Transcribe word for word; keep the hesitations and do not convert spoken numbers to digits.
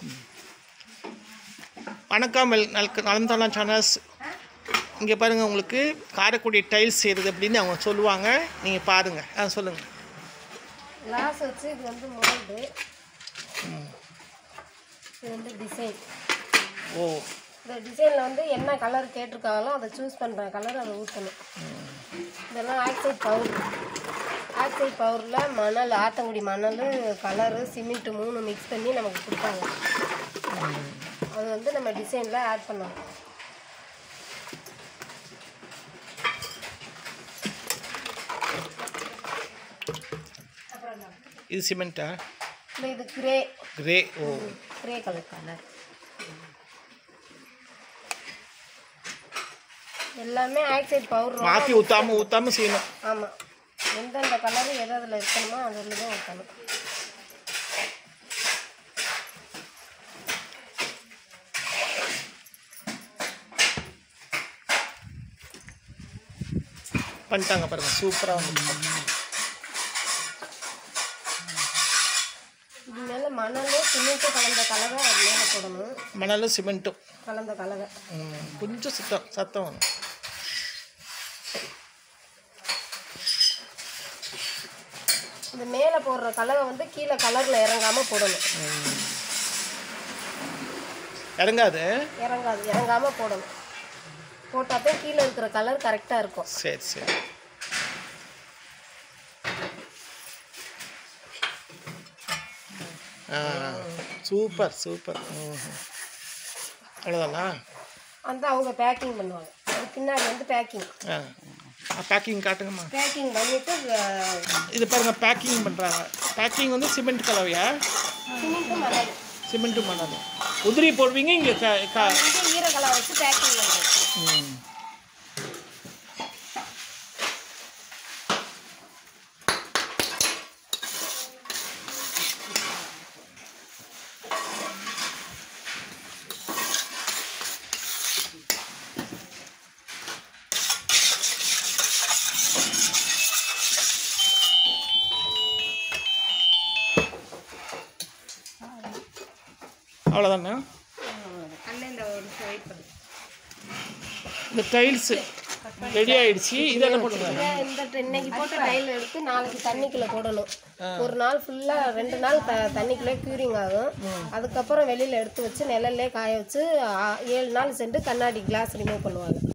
வணக்கம் நலம்தானா சேனல்ஸ். இங்கே பாருங்கள், உங்களுக்கு காரைக்குடி டைல்ஸ் செய்கிறது அப்படின்னு அவங்க சொல்லுவாங்க. நீங்கள் பாருங்கள். ஆ சொல்லுங்கள். கிளாஸ் வச்சு இது வந்து மோல்டு, இது வந்து டிசைன். ஓ, இந்த டிசைனில் வந்து என்ன கலர் கேட்டிருக்காங்களோ அதை சூஸ் பண்ணுற கலர் அதை ஊற்றணும். இதெல்லாம் ஆக்சைட் பவுடர். ஆக்சைட் பவுடரில் மணல், ஆத்தங்குடி மணல், கலரு, சிமெண்ட்டு மூணு மிக்ஸ் பண்ணி நமக்கு கொடுப்பாங்க. அது வந்து நம்ம டிசைனில் ஆட் பண்ணணும். இது சிமெண்ட்டா? இல்லை, இது கிரே. கிரே. ஓ, கிரே கலர் கலர். எல்லாமே ஆக்சைட் பவுடர் மாற்றி ஊற்றாமல் ஊற்றாமல் செய்யணும். ஆமாம், எந்தெந்த கலரு எது அதில் இருக்கணுமோ அதில் தான் ஊற்றணும். பண்ணிட்டாங்க பாருங்கள், சூப்பராக வந்து. இது மேலே மணலும் சிமெண்ட்டும் கலந்த கலவை அது மேலே போடணும். மணலும் சிமெண்ட்டும் கலந்த கலவை. கொஞ்சம் சத்தம் சத்தம் வேணும். இந்த மேலே போடுற கலவை வந்து கீழே கலரில் இறங்காமல் போடணும். இறங்காது இறங்காது இறங்காமல் போடணும். போட்டால் தான் கீழே இருக்கிற கலர் கரெக்டாக இருக்கும். சரி சரி. ஆ, சூப்பர் சூப்பர். அவ்வளோதானா? அந்த அவங்க பேக்கிங் பண்ணுவாங்க. அது பின்னாடி வந்து பேக்கிங். ஆ, பேக்கிங் காட்டுங்கம்மா. பேக்கிங் பண்ணிவிட்டு இது பாருங்கள், பேக்கிங் பண்ணுறாங்க. பேக்கிங் வந்து சிமெண்ட் கலவையா? சிமெண்ட்டு மணல். சிமெண்ட்டு மணல் உதிரி போடுவீங்க. இங்கே க க ஈரக்கலை வச்சு பேக்கிங் பண்ணுறோம். ம், அவ்வளோதானே? இந்த டைல்ஸு ரெடி ஆயிடுச்சு. இதெல்லாம் போட்டுருக்காங்க. இந்த இன்னைக்கு போட்ட டைல் எடுத்து நாளைக்கு தண்ணிக்குள்ளே போடணும். ஒரு நாள் ஃபுல்லாக ரெண்டு நாள் த தண்ணிக்குள்ளே க்யூரிங் ஆகும். அதுக்கப்புறம் வெளியில் எடுத்து வச்சு நிழல்லே காய வச்சு ஏழு நாள் சென்று கண்ணாடி கிளாஸ் ரிமூவ் பண்ணுவாங்க.